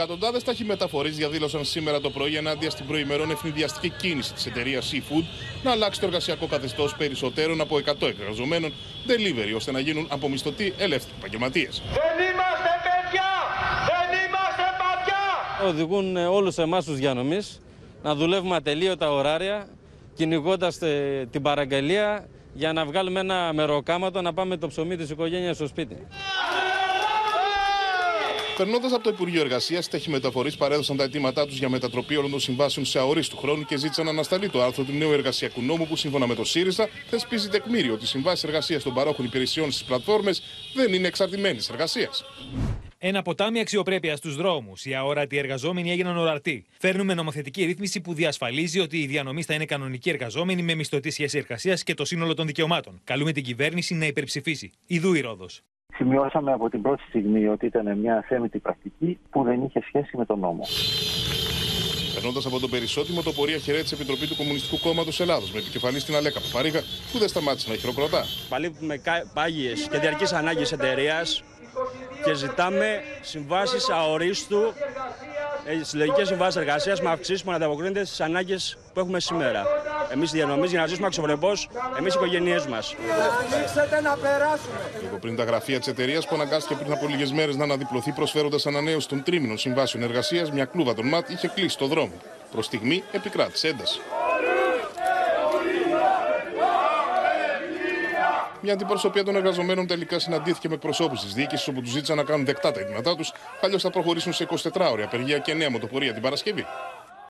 Εκατοντάδες ταχυμεταφορείς διαδήλωσαν σήμερα το πρωί ενάντια στην προημερών ευνηδιαστική κίνηση της εταιρείας Seafood να αλλάξει το εργασιακό καθεστώς περισσότερων από 100 εργαζομένων delivery, ώστε να γίνουν από μισθωτοί ελεύθεροι επαγγελματίες. Δεν είμαστε παιδιά! Δεν είμαστε παπιά! Οδηγούν όλους εμάς τους διανομείς να δουλεύουμε ατελείωτα ωράρια, κυνηγώντας την παραγγελία για να βγάλουμε ένα μεροκάματο να πάμε το ψωμί της οικογένειας στο σπίτι. Περνώντας από το Υπουργείο Εργασίας, οι ταχυμεταφορείς παρέδωσαν τα αιτήματά τους για μετατροπή όλων των συμβάσεων σε αορίστου χρόνου και ζήτησαν να ανασταλεί το άρθρο του νέου εργασιακού νόμου που, σύμφωνα με το ΣΥΡΙΖΑ, θεσπίζει τεκμήριο ότι οι συμβάσεις εργασίας των παρόχων υπηρεσιών στις πλατφόρμες δεν είναι εξαρτημένες εργασίας. Ένα ποτάμι αξιοπρέπεια στους δρόμους. Οι αόρατοι εργαζόμενοι έγιναν οραρτοί. Φέρνουμε νομοθετική ρύθμιση που διασφαλίζει ότι οι διανομείς θα είναι κανονικοί εργαζόμενοι με μισθωτή σχέση εργασίας και το σύνολο των δικαιωμάτων. Καλούμε την κυβέρνηση να υπερψηφίσει. Ιδού η Ρόδος. Σημειώσαμε από την πρώτη στιγμή ότι ήταν μια αθέμητη πρακτική που δεν είχε σχέση με τον νόμο. Περνώντας από τον Περισσότιμο, το πορεία χαιρέτησε Επιτροπή του Κομμουνιστικού Κόμματος Ελλάδος με επικεφαλή στην Αλέκα Παπαρίγα, που δεν σταμάτησε να χειροκροτά. Παλεύουμε πάγιες και διαρκείς ανάγκες εταιρείας και ζητάμε συμβάσεις αορίστου, συλλογικές συμβάσεις εργασίας με αυξήσεις που να ανταποκρίνονται στις ανάγκες που έχουμε σήμερα. Εμείς οι διανομείς για να ζήσουμε αξιοπρεπώς, εμείς οι οικογένειές μας. Λίγο πριν τα γραφεία της εταιρείας, που αναγκάστηκε πριν από λίγες μέρες να αναδιπλωθεί προσφέροντας ανανέωση των τρίμηνων συμβάσεων εργασίας, μια κλούβα των ΜΑΤ είχε κλείσει το δρόμο. Προς στιγμή επικράτησε ένταση. Μια αντιπροσωπεία των εργαζομένων τελικά συναντήθηκε με εκπροσώπους της διοίκησης, όπου τους ζήτησαν να κάνουν δεκτά τα αιτήματά τους, αλλιώς θα προχωρήσουν σε 24 ώρια απεργία και νέα μοτοπορία την Παρασκευή.